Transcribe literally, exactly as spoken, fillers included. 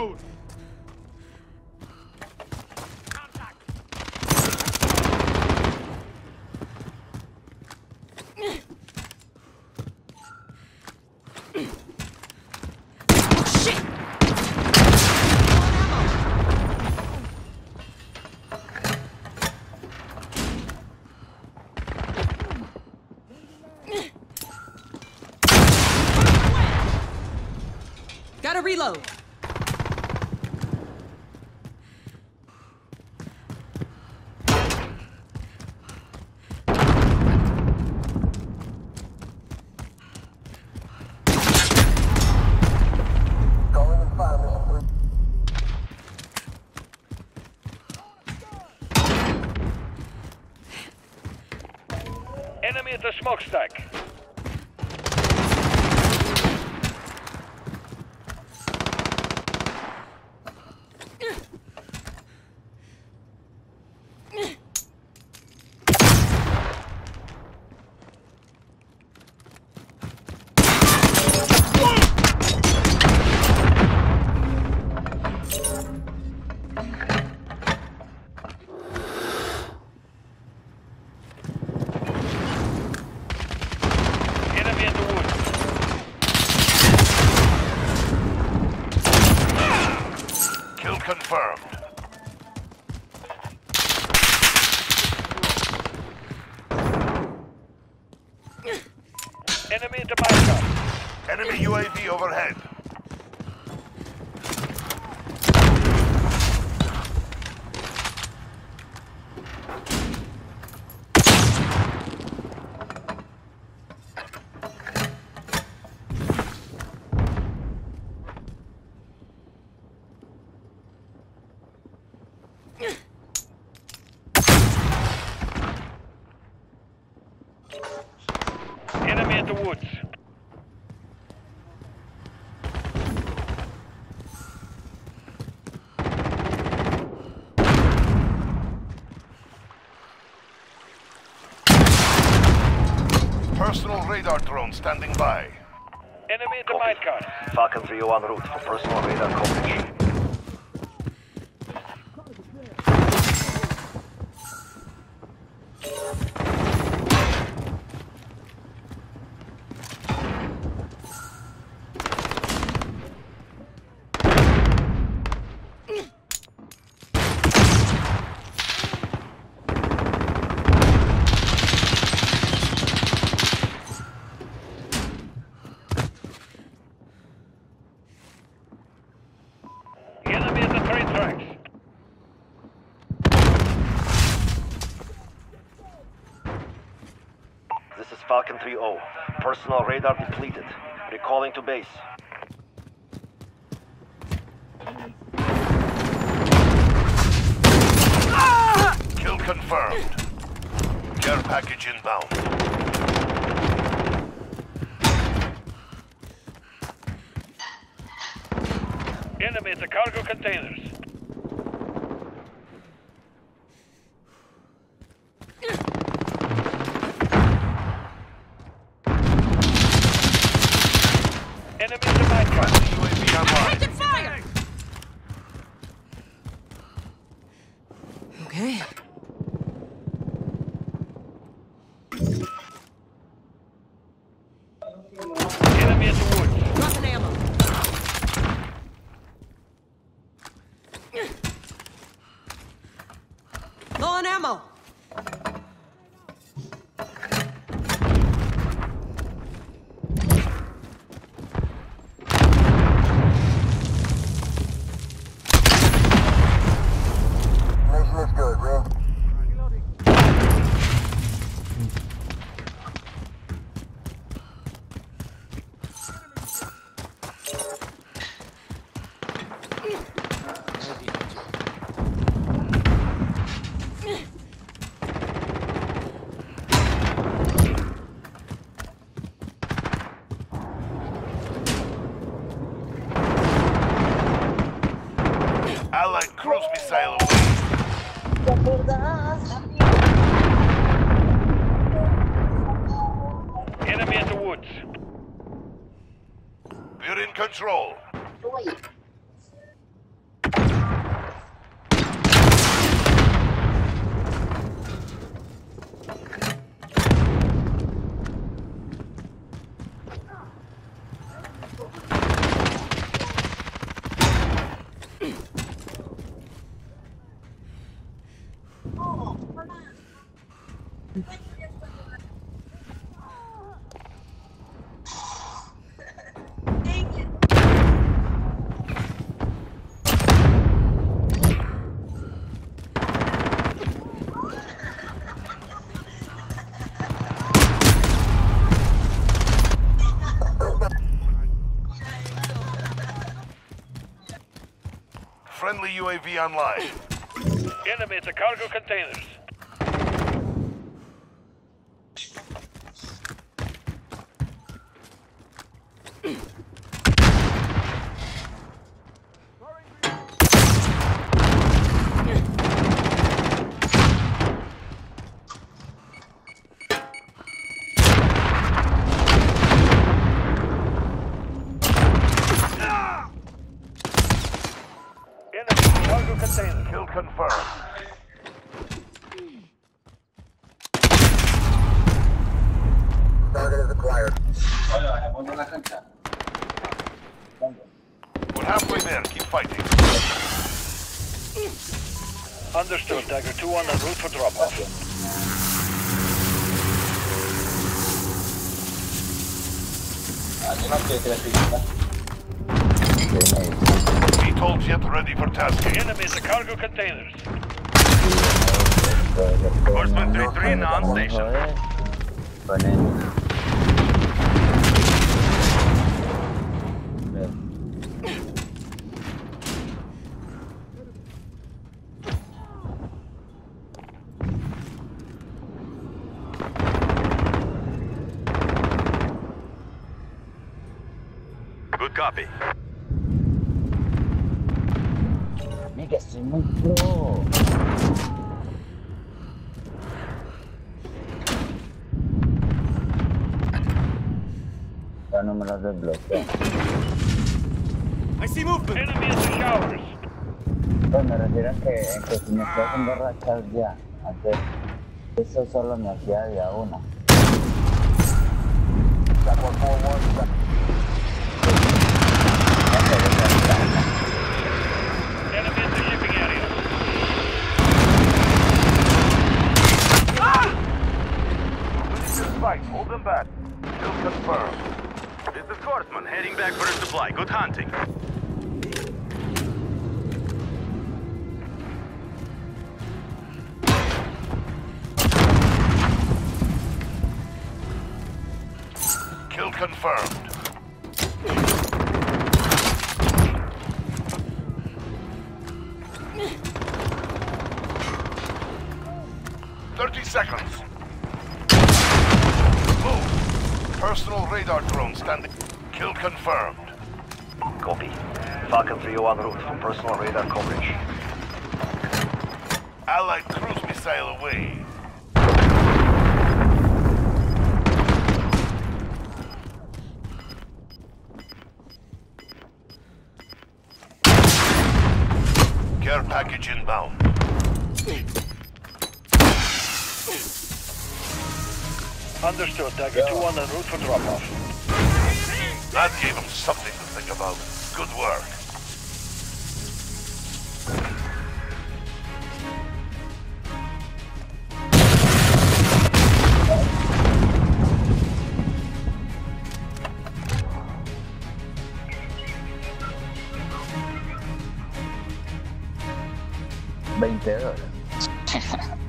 Reload! Gotta reload. Enemy at the smokestack. Enemy in the woods. Kill confirmed. Enemy at the minecart. Enemy U A V overhead. Enemy in the woods. Personal radar drone standing by. Enemy at the minecart. Falcon three oh en route for personal radar coverage. Enemy at the train tracks. This is Falcon three oh. Personal radar depleted. Recalling to base. Kill confirmed. Care package inbound. Enemy at the cargo containers. Enemy at the minecart. U A V online. Taking fire! Okay. Enemy at the woods. Dropping ammo. Low on ammo. Mission is good, Ring. Allied cruise missile away. Enemy at the woods. We're in control. Friendly U A V online. Enemy at the cargo containers. Cargo container. Kill confirmed. Target is acquired. We're halfway there. Keep fighting. Understood. Dagger two on en route for drop-off. V TOL jet ready for tasking. Enemy at the cargo containers. Horseman three three now on station. Good copy. Mira, soy muy pro. Ya no me lo desbloqueo. I see movement. Enemy at the showers. Pues me refiero a que, en que si me estoy haciendo rachas ya, antes eso solo me hacía día una. Sacó como bolsa. Enemy at the shipping area. Fight. Hold them back. Kill confirmed. This is Horseman heading back for a supply. Good hunting. Kill confirmed. Thirty seconds. Move. Personal radar drone standing. Kill confirmed. Copy. Falcon three oh en route for personal radar coverage. Allied cruise missile away. Care package inbound. Understood. Dagger two on en route for drop-off. That gave them something to think about. Good work. veinte dólares.